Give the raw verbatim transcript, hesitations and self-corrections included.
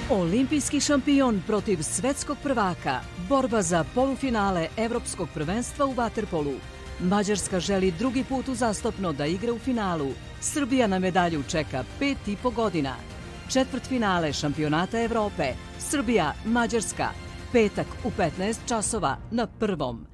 Olimpijski šampion protiv svetskog prvaka. Borba za polufinale Evropskog prvenstva u vaterpolu. Mađarska želi drugi put uzastopno da igra u finalu. Srbija na medalju čeka pet i po godina. Četvrtfinale šampionata Evrope. Srbija, Mađarska. Petak u petnaest časova na Prvom.